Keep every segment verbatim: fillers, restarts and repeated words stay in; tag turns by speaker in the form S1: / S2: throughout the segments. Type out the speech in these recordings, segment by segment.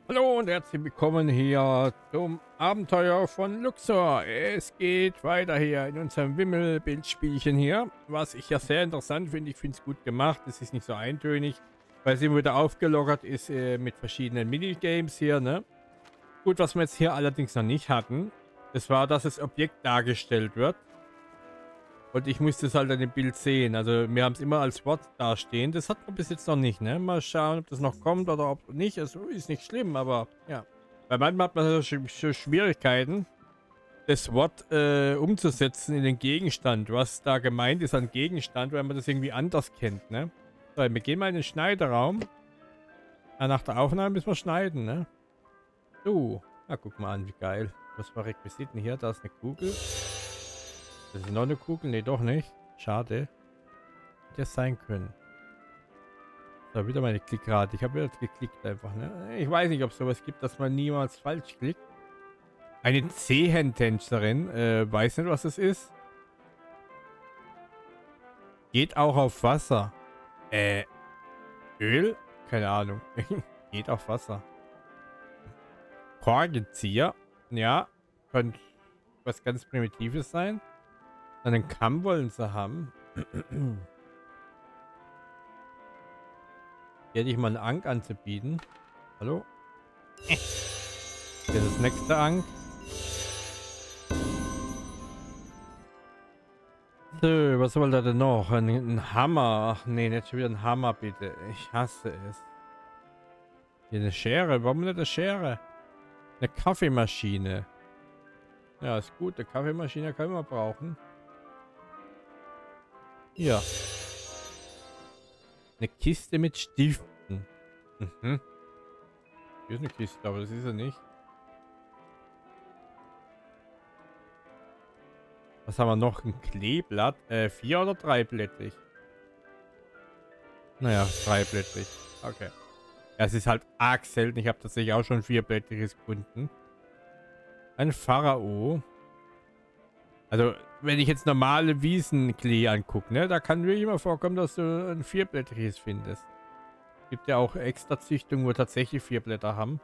S1: Hallo und herzlich willkommen hier zum Abenteuer von Luxor. Es geht weiter hier in unserem Wimmelbildspielchen hier, was ich ja sehr interessant finde. Ich finde es gut gemacht. Es ist nicht so eintönig, weil es immer wieder aufgelockert ist äh, mit verschiedenen Minigames hier, ne? Gut, was wir jetzt hier allerdings noch nicht hatten, das war, dass das Objekt dargestellt wird. Und ich musste es halt an dem Bild sehen. Also wir haben es immer als Wort dastehen. Das hat man bis jetzt noch nicht, ne? Mal schauen, ob das noch kommt oder ob nicht. Es ist nicht schlimm, aber ja. Weil manchmal hat man so Sch Sch Schwierigkeiten, das Wort äh, umzusetzen in den Gegenstand. Was da gemeint ist an Gegenstand, weil man das irgendwie anders kennt, ne? So, wir gehen mal in den Schneideraum. Ja, nach der Aufnahme müssen wir schneiden, ne? So. Na, guck mal an, wie geil. Was war Requisiten hier? Da ist eine Kugel. Das ist noch eine Kugel? Ne, doch nicht. Schade. Hätte es sein können. So, wieder meine Klickrate. Ich habe jetzt geklickt einfach, ne? Ich weiß nicht, ob es sowas gibt, dass man niemals falsch klickt. Eine Zehentänzerin. Äh, weiß nicht, was es ist. Geht auch auf Wasser. Äh, Öl? Keine Ahnung. Geht auf Wasser. Korkenzieher. Ja. Könnte was ganz Primitives sein. Einen Kamm wollen sie haben. Hier hätte ich mal einen Ank anzubieten. Hallo? Hier ist das nächste Ank. So, was soll da denn noch? Ein, ein Hammer. Ach nee, nicht schon wieder ein Hammer, bitte. Ich hasse es. Hier eine Schere. Warum nicht eine Schere? Eine Kaffeemaschine. Ja, ist gut. Eine Kaffeemaschine können wir brauchen. Hier. Eine Kiste mit Stiften. Mhm. Hier ist eine Kiste, aber das ist ja nicht. Was haben wir noch? Ein Kleeblatt. Äh, vier- oder dreiblättrig? Naja, dreiblättrig. Okay. Ja, es ist halt arg selten. Ich habe tatsächlich auch schon vierblättriges gefunden. Ein Pharao. Also, wenn ich jetzt normale Wiesenklee angucke, ne, da kann wirklich immer vorkommen, dass du ein vierblättriges findest. Gibt ja auch extra Züchtungen, wo tatsächlich vier Blätter haben.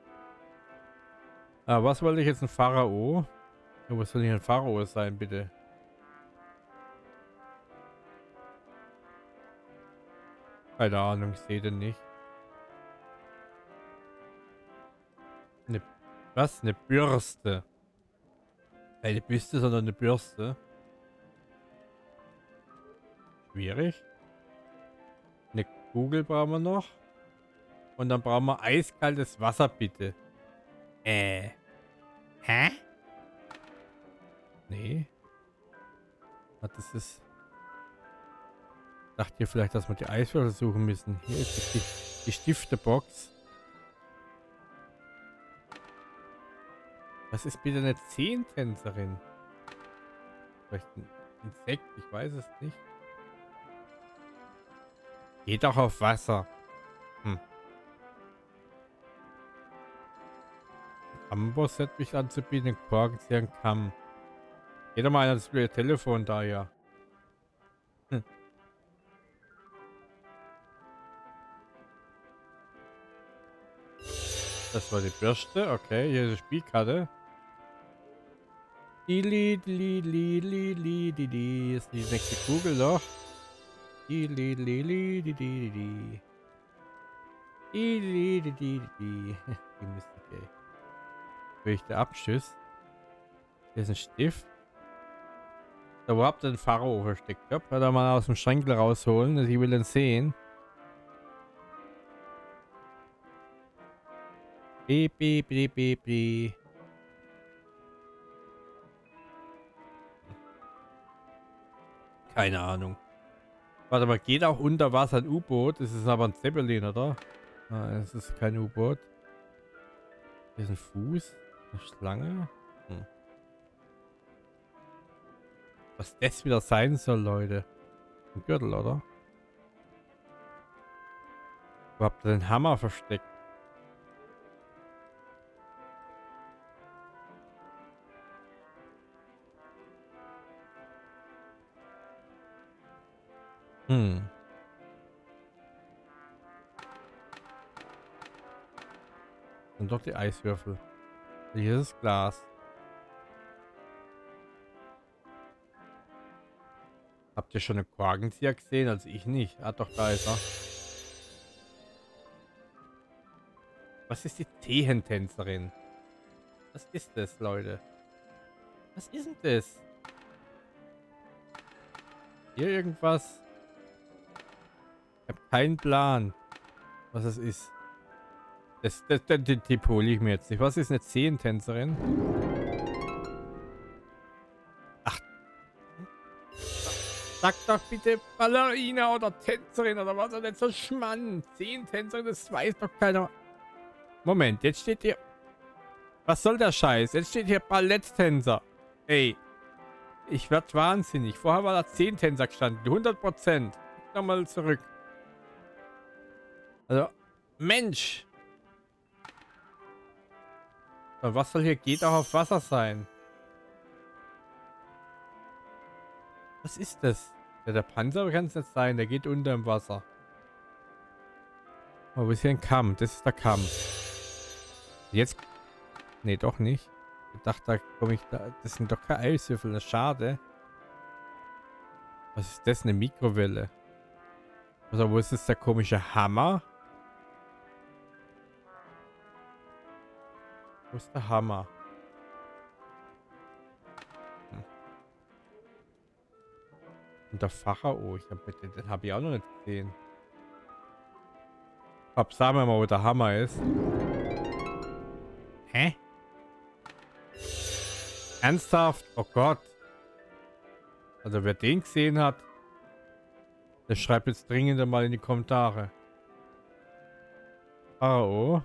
S1: Ah, was wollte ich jetzt? Ein Pharao? Ja, was soll nicht ein Pharao sein, bitte? Keine Ahnung, ich sehe den nicht. Eine, was? Eine Bürste. Keine Büste, sondern eine Bürste. Schwierig. Eine Kugel brauchen wir noch. Und dann brauchen wir eiskaltes Wasser, bitte. Äh. Hä? Nee. Was ist das? Dachte ihr vielleicht, dass wir die Eiswürfel suchen müssen. Hier ist die, die Stiftebox. Was ist bitte eine Zehntänzerin? Vielleicht ein Insekt? Ich weiß es nicht. Geht auch auf Wasser. Hm. Amboss-Set mich anzubieten. Korkenzieher, ein Kamm. Geht doch mal an das Telefon da, ja. Hm. Das war die Bürste. Okay, hier ist die Spielkarte. Dili, dili, dili, dili, dili. Ist die nächste Kugel noch. Dili, dili, dili, dili. Dili, dili, dili. Die Musik, ey. Will ich der Abschuss? Hier ist ein Stift. Da wo habt ihr den Pharao versteckt? Ja, kann er mal aus dem Schränkel rausholen. Also ich will den sehen. Beep, beep, beep, beep, beep. Keine Ahnung. Warte mal, geht auch unter Wasser ein U-Boot? Das ist aber ein Zeppelin, oder? Nein, es ist kein U-Boot. Hier ist ein Fuß. Eine Schlange. Hm. Was das wieder sein soll, Leute. Ein Gürtel, oder? Wo habt ihr den Hammer versteckt? Hm. Und doch die Eiswürfel. Hier ist das Glas. Habt ihr schon einen Korkenzieher gesehen? Also ich nicht. Ah doch, da ist er. Was ist die Zehentänzerin? Was ist das, Leute? Was ist denn das? Hier irgendwas? Ich habe keinen Plan, was es ist. Das, das, das, die, die hole ich mir jetzt nicht. Was ist eine Zehentänzerin? Ach. Sag doch bitte Ballerina oder Tänzerin oder was auch nicht so Schmann. Zehentänzerin, das weiß doch keiner. Moment, jetzt steht hier... Was soll der Scheiß? Jetzt steht hier Balletttänzer. Ey. Ich werd wahnsinnig. Vorher war da Zehntänzer gestanden. hundert Prozent. Nochmal zurück. Also, Mensch. Und was soll hier geht auch auf Wasser sein? Was ist das? Ja, der Panzer kann es nicht sein. Der geht unter im Wasser. Oh, wo ist hier ein Kamm? Das ist der Kamm. Jetzt... Nee, doch nicht. Ich dachte, da komme ich da... Das sind doch keine Eiswürfel. Das ist schade. Was ist das? Eine Mikrowelle. Also, wo ist das der komische Hammer? Wo ist der Hammer? Hm. Und der Pharao. Ich hab, den, den habe ich auch noch nicht gesehen. Hab, sagen wir mal, wo der Hammer ist. Hä? Ernsthaft? Oh Gott. Also wer den gesehen hat, der schreibt jetzt dringend mal in die Kommentare. Pharao.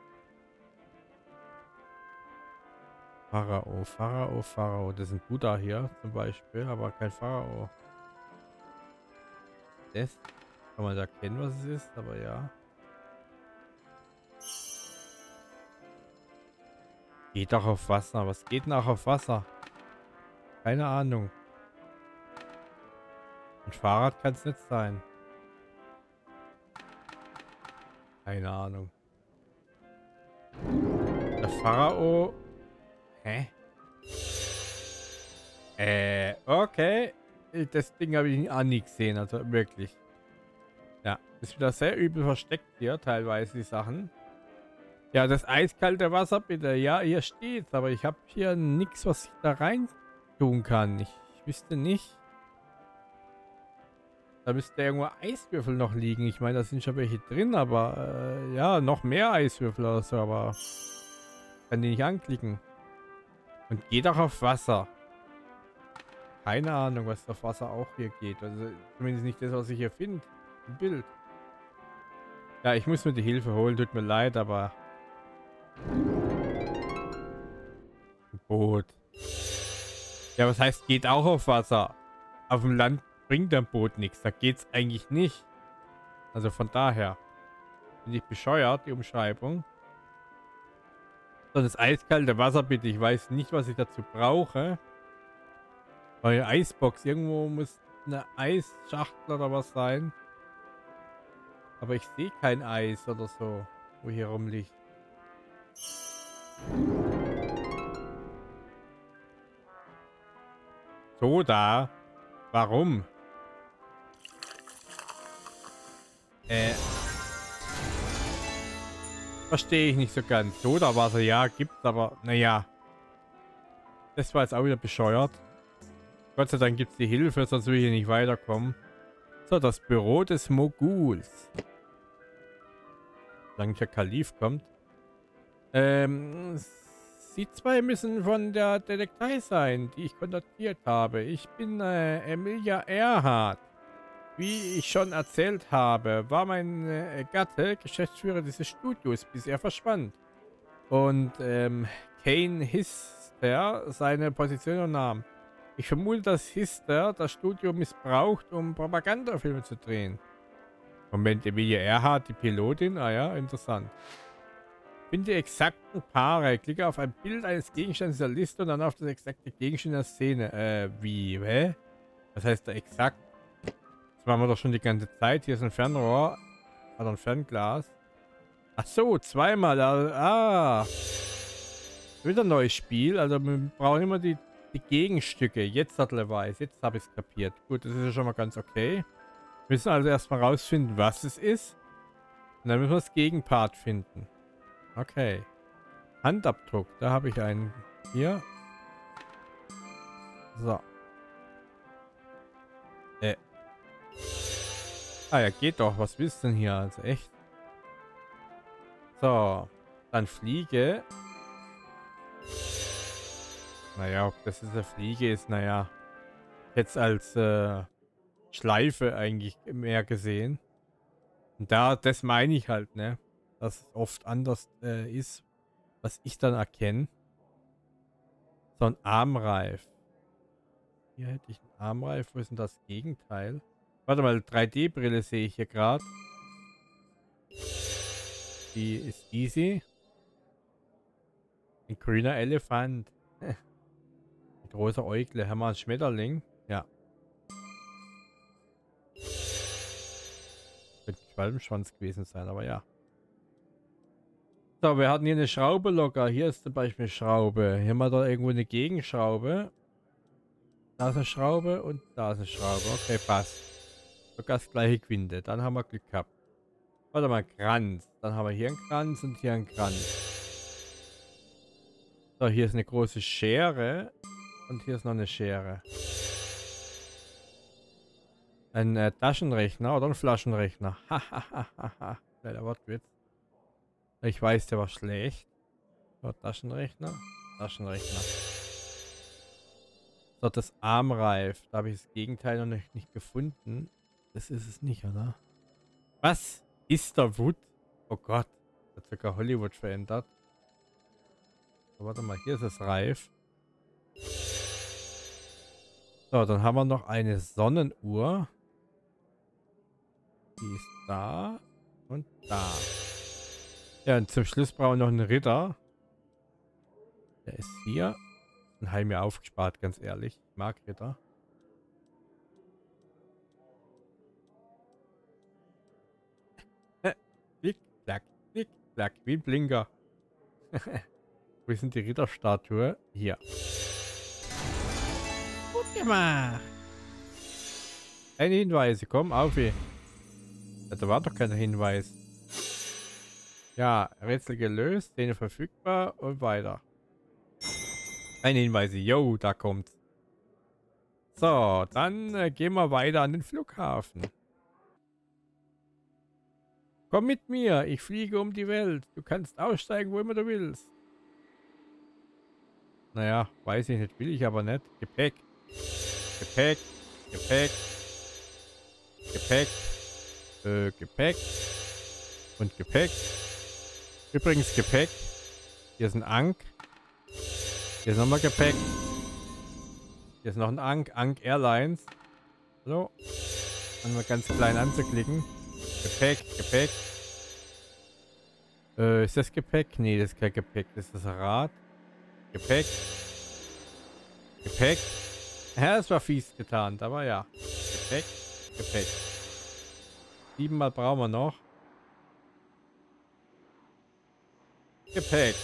S1: Pharao, Pharao, Pharao. Das ist ein Buddha hier zum Beispiel, aber kein Pharao. Das kann man erkennen, was es ist, aber ja. Geht doch auf Wasser. Was geht denn auch auf Wasser? Keine Ahnung. Ein Fahrrad kann es nicht sein. Keine Ahnung. Der Pharao. Hä? Äh, okay. Das Ding habe ich auch nie gesehen, also wirklich. Ja, ist wieder sehr übel versteckt hier, teilweise die Sachen. Ja, das eiskalte Wasser bitte. Ja, hier steht's, aber ich habe hier nichts, was ich da rein tun kann. Ich, ich wüsste nicht. Da müsste irgendwo Eiswürfel noch liegen. Ich meine, da sind schon welche drin, aber äh, ja, noch mehr Eiswürfel oder so, aber kann die nicht anklicken. Und geht auch auf Wasser. Keine Ahnung, was auf Wasser auch hier geht. Also zumindest nicht das, was ich hier finde. Im Bild. Ja, ich muss mir die Hilfe holen. Tut mir leid, aber... Ein Boot. Ja, was heißt, geht auch auf Wasser? Auf dem Land bringt ein Boot nichts. Da geht's eigentlich nicht. Also von daher. Bin ich bescheuert, die Umschreibung. So, das eiskalte Wasser bitte. Ich weiß nicht, was ich dazu brauche. Neue Eisbox. Irgendwo muss eine Eisschachtel oder was sein. Aber ich sehe kein Eis oder so, wo hier rumliegt. Soda? Warum? Äh. Verstehe ich nicht so ganz. Sodawasser, ja, gibt's, aber naja. Das war jetzt auch wieder bescheuert. Gott sei Dank gibt es die Hilfe, sonst will ich hier nicht weiterkommen. So, das Büro des Moguls. Solange der Kalif kommt. Ähm, Sie zwei müssen von der Detektei sein, die ich kontaktiert habe. Ich bin äh, Emilia Earhart. Wie ich schon erzählt habe, war mein äh, Gatte Geschäftsführer dieses Studios, bis er verschwand. Und ähm, Kane Hister seine Position übernahm. Ich vermute, dass Hister das Studio missbraucht, um Propagandafilme zu drehen. Moment, Emilia Earhart, die Pilotin? Ah ja, interessant. Finde die exakten Paare. Klicke auf ein Bild eines Gegenstands der Liste und dann auf das exakte Gegenstand der Szene. Äh, wie? Hä? Was heißt da exakt? Das machen wir doch schon die ganze Zeit. Hier ist ein Fernrohr. Hat ein Fernglas. Ach so, zweimal. Ah. Wieder ein neues Spiel. Also wir brauchen immer die, die Gegenstücke. Jetzt hat er weiß. Jetzt habe ich es kapiert. Gut, das ist ja schon mal ganz okay. Wir müssen also erstmal rausfinden, was es ist. Und dann müssen wir das Gegenpart finden. Okay. Handabdruck. Da habe ich einen. Hier. So. Äh. Ah ja, geht doch. Was willst du denn hier? Also echt. So. Dann Fliege. Naja, ob das jetzt eine Fliege ist, naja. Jetzt als äh, Schleife eigentlich mehr gesehen. Und da, das meine ich halt, ne? Dass es oft anders äh, ist, was ich dann erkenne. So ein Armreif. Hier hätte ich einen Armreif. Wo ist denn das Gegenteil? Warte mal, drei D-Brille sehe ich hier gerade. Die ist easy. Ein grüner Elefant. Ein großer Äugle. Haben wir einen Schmetterling? Ja. Könnte ein Schwalbenschwanz gewesen sein, aber ja. So, wir hatten hier eine Schraube locker. Hier ist zum Beispiel eine Schraube. Hier haben wir da irgendwo eine Gegenschraube. Da ist eine Schraube und da ist eine Schraube. Okay, passt. Sogar das gleiche Quinte. Dann haben wir Glück gehabt. Warte mal, Kranz. Dann haben wir hier einen Kranz und hier einen Kranz. So, hier ist eine große Schere. Und hier ist noch eine Schere. Ein äh, Taschenrechner oder ein Flaschenrechner. Hahaha. Kleiner Wortwitz. Ich weiß, der war schlecht. So, Taschenrechner. Taschenrechner. So, das Armreif. Da habe ich das Gegenteil noch nicht, nicht gefunden. Das ist es nicht, oder? Was? Ist der Wood? Oh Gott. Hat sogar Hollywood verändert. So, warte mal, hier ist es reif. So, dann haben wir noch eine Sonnenuhr. Die ist da und da. Ja, und zum Schluss brauchen wir noch einen Ritter. Der ist hier. Den habe ich mir aufgespart, ganz ehrlich. Ich mag Ritter. Klick, klack, klick, klack. Wie ein Blinker. Wo ist denn die Ritterstatue? Hier. Gut gemacht. Keine Hinweise. Komm, auf. Ja, da war doch kein Hinweis. Ja, Rätsel gelöst, Szene verfügbar und weiter. Keine Hinweise. Yo, da kommt's. So, dann äh, gehen wir weiter an den Flughafen. Komm mit mir, ich fliege um die Welt. Du kannst aussteigen, wo immer du willst. Naja, weiß ich nicht, will ich aber nicht. Gepäck. Gepäck. Gepäck. Gepäck. Äh, Gepäck. Und Gepäck. Übrigens Gepäck. Hier ist ein Ankh. Hier ist nochmal Gepäck. Hier ist noch ein Ankh. Ankh Airlines. So. Dann mal ganz klein anzuklicken. Gepäck, Gepäck. Äh, ist das Gepäck? Nee, das ist kein Gepäck. Das ist das Rad. Gepäck. Gepäck. Ja, das war fies getan, aber ja. Gepäck, Gepäck. Siebenmal brauchen wir noch. Gepäck.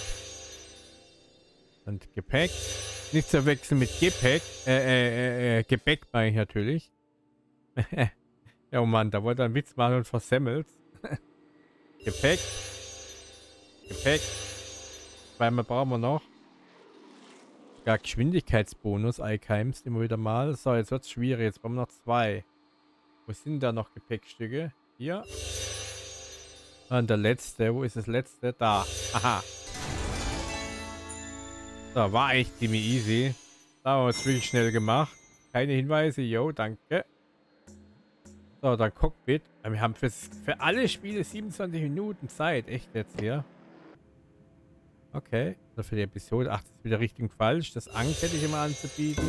S1: Und Gepäck. Nicht zu wechseln mit Gepäck. Äh, äh, äh, Gepäck meine ich natürlich. Ja, oh Mann, da wollte er einen Witz machen und versemmelt. Gepäck. Gepäck. Zweimal brauchen wir noch. Gar Geschwindigkeitsbonus, Ikeimst immer wieder mal. So, jetzt wird es schwierig. Jetzt brauchen wir noch zwei. Wo sind da noch Gepäckstücke? Hier. Und der letzte. Wo ist das letzte? Da. Aha. So, war echt ziemlich easy. Da haben wir es wirklich schnell gemacht. Keine Hinweise. Jo, danke. So, dann Cockpit. Wir haben für, für alle Spiele siebenundzwanzig Minuten Zeit. Echt jetzt hier. Okay. Also für die Episode. Ach, das ist wieder richtig und falsch. Das Ankh hätte ich immer anzubieten.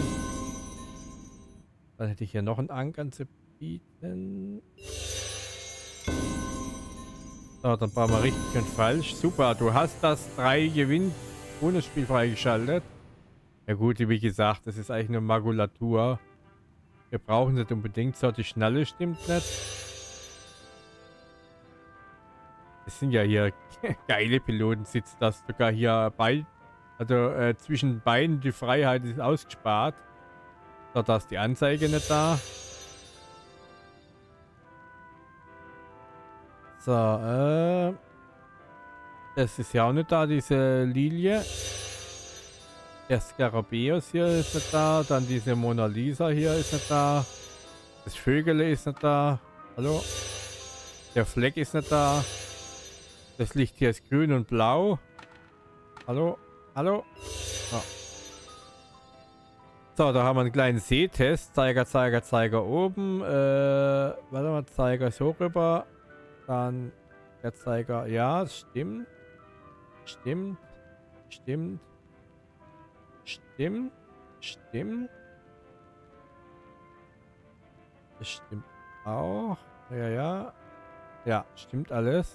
S1: Dann hätte ich hier noch ein Ankh anzubieten. So, dann brauchen wir richtig und falsch. Super, du hast das drei Gewinn Bonusspiel freigeschaltet. Ja gut, wie gesagt, das ist eigentlich nur Makulatur. Wir brauchen nicht unbedingt. So, die Schnalle stimmt nicht. Es sind ja hier geile Pilotensitze, das sogar hier bei, also äh, zwischen beiden die Freiheit ist ausgespart. So, da ist die Anzeige nicht da. So, äh, das ist ja auch nicht da, diese Lilie. Der Skarabäus hier ist nicht da, dann diese Mona Lisa hier ist nicht da. Das Vögele ist nicht da. Hallo? Der Fleck ist nicht da. Das Licht hier ist grün und blau. Hallo? Hallo? So, so da haben wir einen kleinen Sehtest. Zeiger, Zeiger, Zeiger oben. Äh, warte mal, Zeiger so rüber. Dann der Zeiger. Ja, stimmt. Stimmt. Stimmt. Stimmt. Stimmt. Das stimmt auch. Ja, ja. Ja, stimmt alles.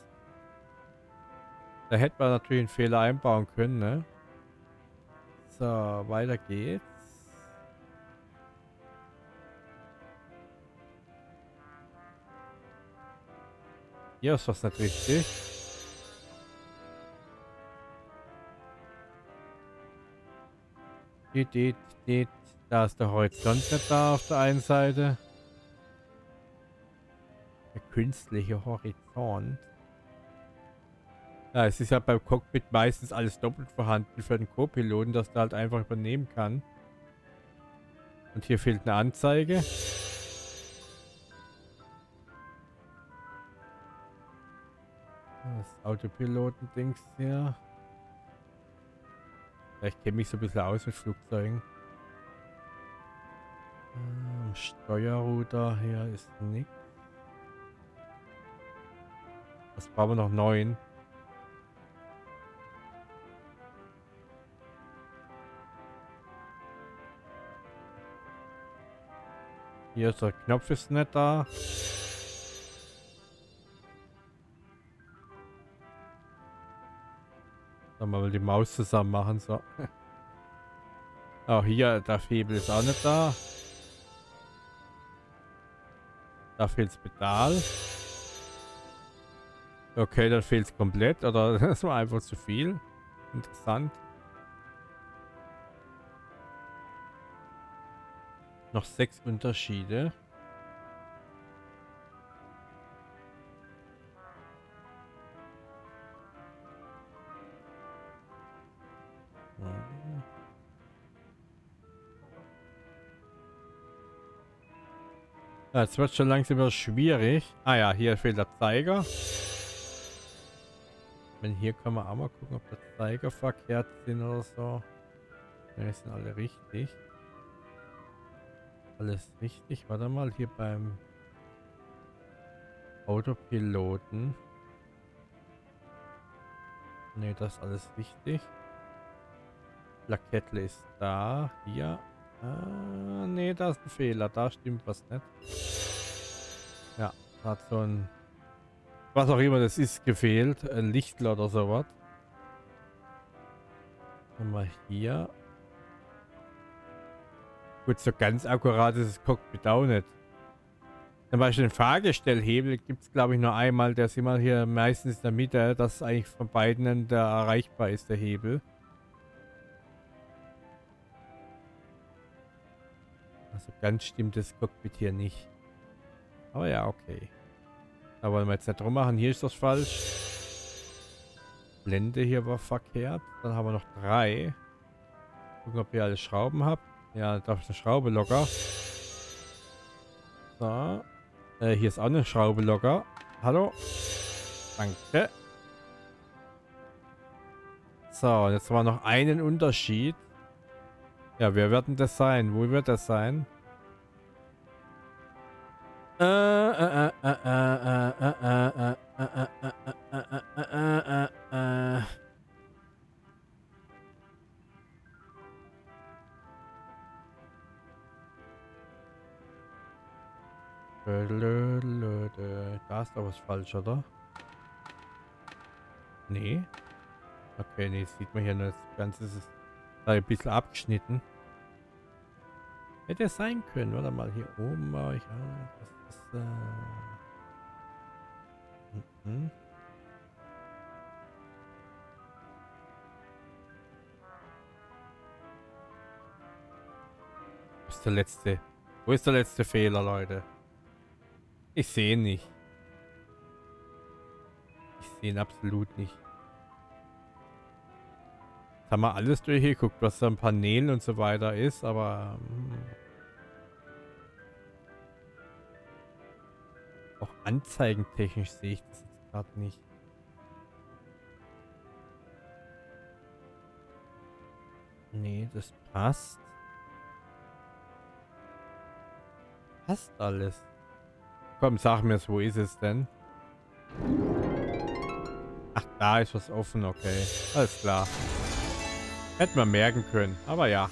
S1: Da hätte man natürlich einen Fehler einbauen können, ne? So, weiter geht's. Hier ist was nicht richtig. Die, die, die, da ist der Horizont nicht da auf der einen Seite. Der künstliche Horizont. Ja, es ist ja beim Cockpit meistens alles doppelt vorhanden für den Co-Piloten, dass der halt einfach übernehmen kann. Und hier fehlt eine Anzeige. Das Autopiloten-Dings hier. Ja, ich kenne mich so ein bisschen aus mit Flugzeugen. Ähm, Steuerruder hier ist nichts. Was brauchen wir noch? Neun. Hier ist der Knopf ist nicht da. Dann mal die Maus zusammen machen. So. Auch hier, der Hebel ist auch nicht da. Da fehlt das Pedal. Okay, dann fehlt es komplett. Oder das war einfach zu viel. Interessant. Noch sechs Unterschiede. Hm. Ja, jetzt wird schon langsam wieder schwierig. Ah ja, hier fehlt der Zeiger. Wenn hier kann man auch mal gucken, ob der Zeiger verkehrt sind oder so. Ne, sind alle richtig. Alles richtig. Warte mal, hier beim Autopiloten. Ne, das ist alles richtig. Plakette ist da. Hier. Ah, ne, da ist ein Fehler. Da stimmt was nicht. Ja, hat so ein... Was auch immer das ist, gefehlt. Ein Lichtler oder sowas. Dann mal hier. Gut, so ganz akkurat ist das Cockpit auch nicht. Zum Beispiel den Fahrgestellhebel gibt es, glaube ich, nur einmal. Der ist immer hier meistens in der Mitte, dass eigentlich von beiden der erreichbar ist, der Hebel. Also ganz stimmt das Cockpit hier nicht. Aber ja, okay. Da wollen wir jetzt nicht drum machen. Hier ist das falsch. Blende hier war verkehrt. Dann haben wir noch drei. Gucken, ob ihr alle Schrauben habt. Ja, da ist eine Schraube locker. So. Äh, hier ist auch eine Schraube locker. Hallo. Danke. So, und jetzt haben wir noch einen Unterschied. Ja, wer wird denn das sein? Wo wird das sein? Äh, äh, äh, äh, äh, äh, äh, äh, äh, äh, äh, äh, äh, äh. Da ist doch was falsch, oder? Nee. Okay, nee, sieht man hier nur, das Ganze ist da ein bisschen abgeschnitten. Hätte es sein können. Warte mal, hier oben war ich. Ah, das ist, äh... mhm. Wo ist der letzte? Wo ist der letzte Fehler, Leute? Ich sehe ihn nicht. Ich sehe ihn absolut nicht. Jetzt haben wir alles durchgeguckt, was da an Paneelen und so weiter ist, aber... Hm. Auch anzeigentechnisch sehe ich das jetzt gerade nicht. Nee, das passt. Passt alles. Komm, sag mir es, wo ist es denn? Ach, da ist was offen, okay. Alles klar. Hätten wir merken können, aber ja.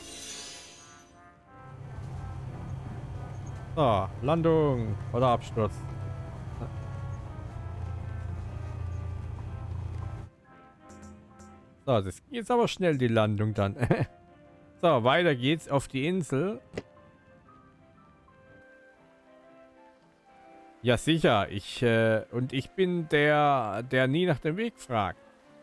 S1: So, Landung oder Absturz. So, das geht jetzt aber schnell, die Landung dann. So, weiter geht's auf die Insel. Ja, sicher. Ich, äh, und ich bin der, der nie nach dem Weg fragt.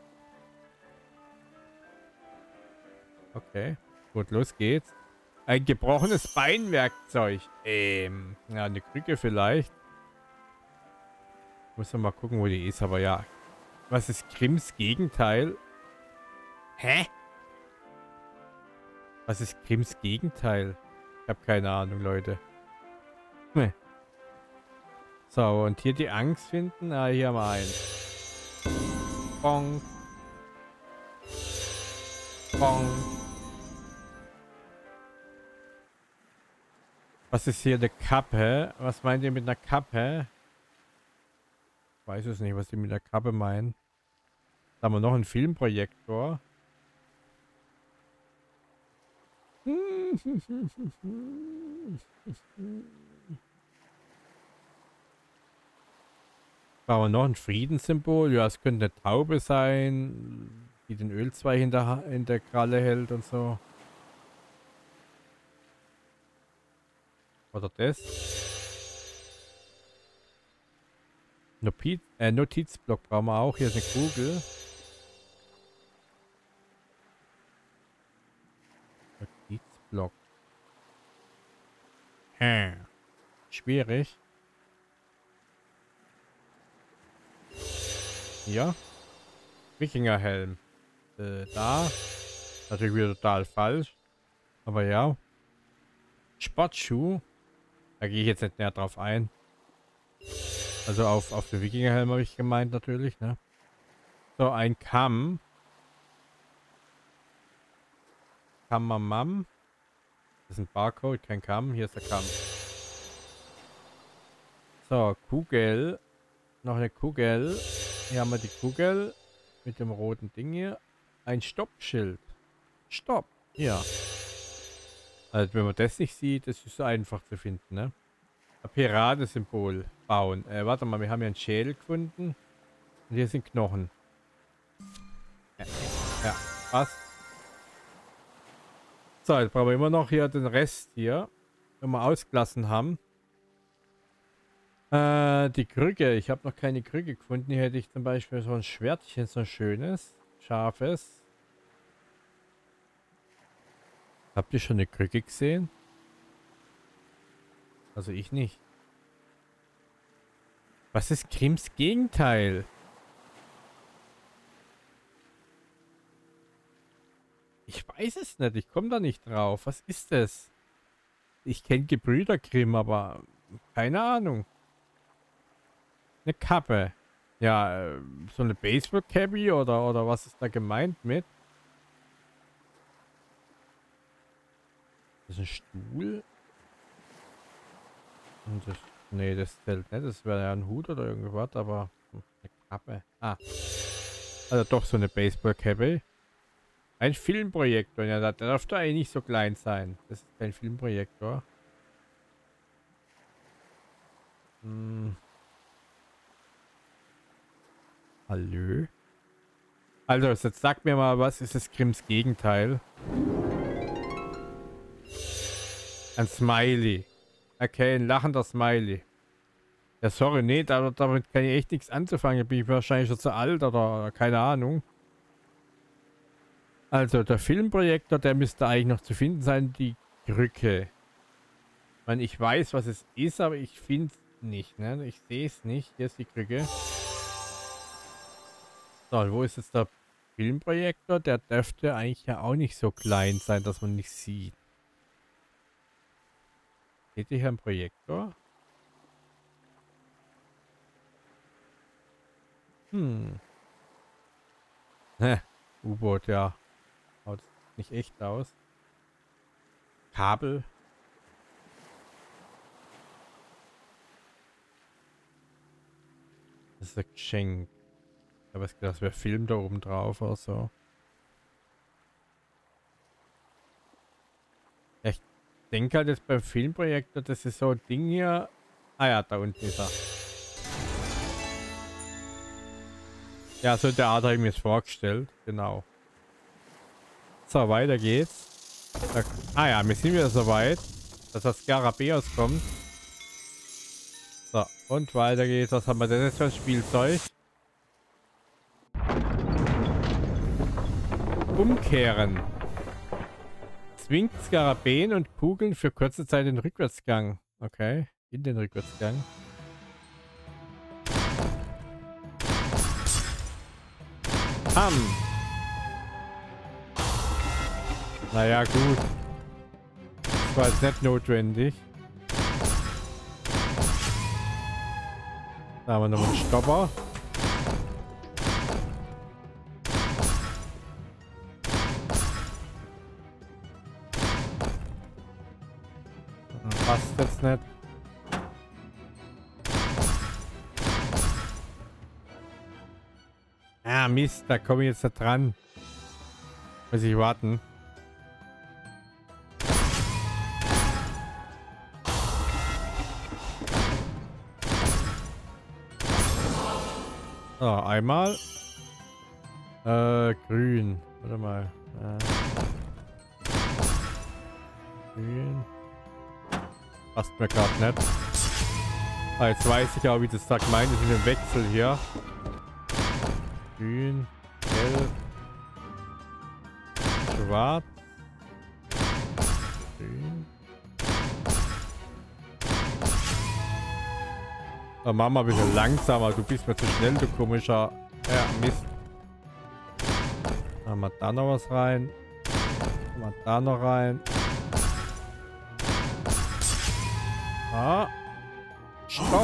S1: Okay. Gut, los geht's. Ein gebrochenes Beinwerkzeug. Ähm, ja, eine Krücke vielleicht. Muss man mal gucken, wo die ist, aber ja. Was ist Grimms Gegenteil? Hä? Was ist Grimms Gegenteil? Ich habe keine Ahnung, Leute. Nee. So, und hier die Angst finden. Ah, hier haben wir einen. Bong. Bong. Was ist hier eine Kappe? Was meint ihr mit einer Kappe? Ich weiß es nicht, was die mit der Kappe meinen. Da haben wir noch einen Filmprojektor. Brauchen wir noch ein Friedenssymbol? Ja, es könnte eine Taube sein, die den Ölzweig in der, in der Kralle hält und so. Oder das. Notiz, äh, Notizblock brauchen wir auch. Hier ist eine Kugel. Notizblock. Hm. Schwierig. Hier. Wikingerhelm. Äh, da. Natürlich wieder total falsch. Aber ja. Sportschuh. Da gehe ich jetzt nicht näher drauf ein. Also auf, auf den Wikingerhelm habe ich gemeint natürlich, ne? So, ein Kamm. Kammamam. Das ist ein Barcode, kein Kamm. Hier ist der Kamm. So, Kugel. Noch eine Kugel. Hier haben wir die Kugel. Mit dem roten Ding hier. Ein Stoppschild. Stopp. Hier. Also wenn man das nicht sieht, das ist so einfach zu finden, ne? Ein Piratensymbol bauen. Äh, warte mal, wir haben hier einen Schädel gefunden. Und hier sind Knochen. Ja, ja, passt. So, jetzt brauchen wir immer noch hier den Rest hier. Wenn wir ausgelassen haben. Äh, die Krücke. Ich habe noch keine Krücke gefunden. Hier hätte ich zum Beispiel so ein Schwertchen, so ein schönes, scharfes. Habt ihr schon eine Krücke gesehen? Also ich nicht. Was ist Grimms Gegenteil? Ich weiß es nicht. Ich komme da nicht drauf. Was ist das? Ich kenne Gebrüder Grimm, aber keine Ahnung. Eine Kappe. Ja, so eine Baseball-Cappy oder, oder was ist da gemeint mit? Das ist ein Stuhl. Und das, nee, das zählt nicht. Das wäre ja ein Hut oder irgendwas, aber eine Kappe. Ah. Also doch so eine Baseball-Cappy. Ein Filmprojektor. Ja, der darf da eigentlich nicht so klein sein. Das ist kein Filmprojektor. Hm. Hallo? Also, jetzt sag mir mal, was ist das Grimms Gegenteil? Ein Smiley. Okay, ein lachender Smiley. Ja, sorry, nee, damit, damit kann ich echt nichts anzufangen. Bin ich wahrscheinlich schon zu alt oder, oder keine Ahnung. Also, der Filmprojektor, der müsste eigentlich noch zu finden sein. Die Krücke. meine, ich weiß, was es ist, aber ich finde es nicht, ne? Ich sehe es nicht. Hier ist die Krücke. So, wo ist jetzt der Filmprojektor? Der dürfte eigentlich ja auch nicht so klein sein, dass man nicht sieht. Seht ihr hier einen Projektor? Hm. Ne, U-Boot, ja. Haut nicht echt aus. Kabel. Das ist ein Geschenk. Ich habe gedacht, das wäre Film da oben drauf oder so. Ja, ich denke halt jetzt beim Filmprojektor, das ist so ein Ding hier. Ah ja, da unten ist er. Ja, so der Art habe ich mir das vorgestellt. Genau. So, weiter geht's. Da, ah ja, wir sind wieder so weit, dass das Skarabäus kommt. So, und weiter geht's. Was haben wir denn jetzt für ein Spielzeug? Umkehren. Zwingt Skarabäen und Kugeln für kurze Zeit den Rückwärtsgang. Okay, in den Rückwärtsgang. Ham. Naja, gut. Das war jetzt nicht notwendig. Da haben wir noch einen Stopper. Passt jetzt nicht. Ah, Mist, da komme ich jetzt nicht dran. Muss ich warten. So, einmal. Äh, grün. Warte mal. Äh, grün. Passt mir gerade nicht. Ah, jetzt weiß ich auch, wie das da gemeint ist in dem Wechsel hier. Grün, gelb, schwarz, grün. Da machen wir ein bisschen langsamer. Du bist mir zu schnell, du komischer. Ja, Mist. Machen wir da noch was rein. Machen wir da noch rein. Ah. Stopp.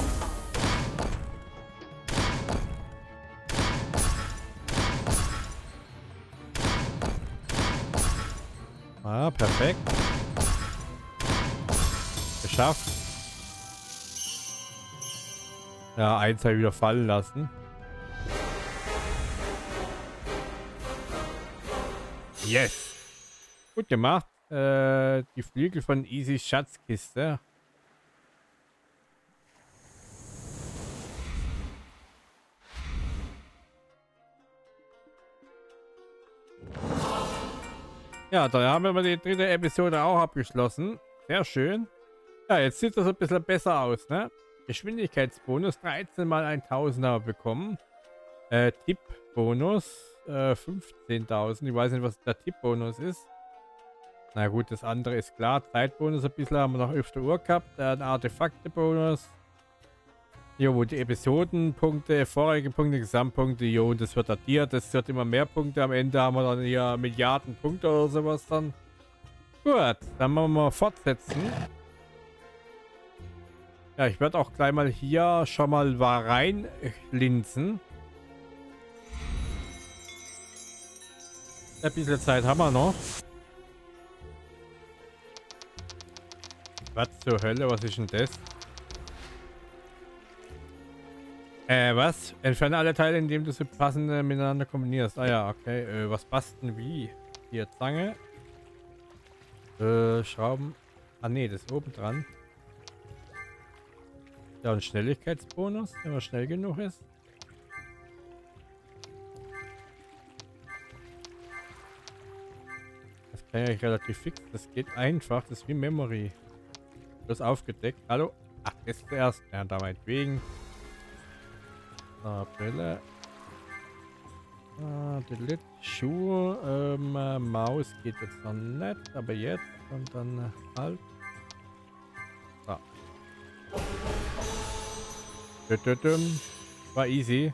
S1: Ah, perfekt. Geschafft. Ja, eins habe ich wieder fallen lassen. Yes. Gut gemacht. Äh, die Flügel von Easy Schatzkiste. Ja, da haben wir die dritte Episode auch abgeschlossen. Sehr schön. Ja, jetzt sieht das ein bisschen besser aus, ne? Geschwindigkeitsbonus dreizehn mal tausend haben wir bekommen. Äh, Tippbonus äh, fünfzehntausend. Ich weiß nicht, was der Tippbonus ist. Na gut, das andere ist klar. Zeitbonus ein bisschen haben wir noch öfter Uhr gehabt. Äh, ein Artefaktebonus. Jo, wo die Episodenpunkte, vorherige Punkte, Gesamtpunkte, jo, das wird addiert. Das wird immer mehr Punkte. Am Ende haben wir dann hier Milliarden Punkte oder sowas dann. Gut, dann machen wir mal fortsetzen. Ja, ich werde auch gleich mal hier schon mal rein linsen. Ein bisschen Zeit haben wir noch. Was zur Hölle? Was ist denn das? Äh, was? Entferne alle Teile, indem du sie passend äh, miteinander kombinierst. Ah ja, okay. Äh, was passt denn wie? Hier, Zange. Äh, Schrauben. Ah ne, das ist oben dran. Ja, ein Schnelligkeitsbonus, wenn man schnell genug ist. Das kann ja relativ fix. Das geht einfach. Das ist wie Memory. Das ist aufgedeckt. Hallo? Ach, das zuerst. Ja, da meinetwegen. So, Brille. Ah, Delete. Schuhe. Ähm, äh, Maus geht jetzt noch nicht. Aber jetzt. Und dann äh, halt. War easy.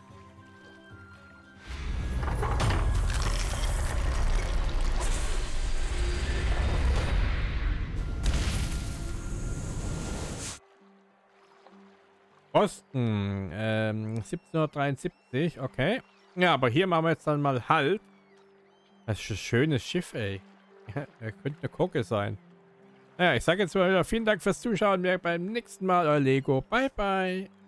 S1: Osten, ähm, siebzehnhundertdreiundsiebzig, okay. Ja, aber hier machen wir jetzt dann mal Halt. Das ist ein schönes Schiff, ey. Er könnte eine Kocke sein. Naja, ich sage jetzt mal wieder vielen Dank fürs Zuschauen. Wir beim nächsten Mal, euer Lego. Bye, bye.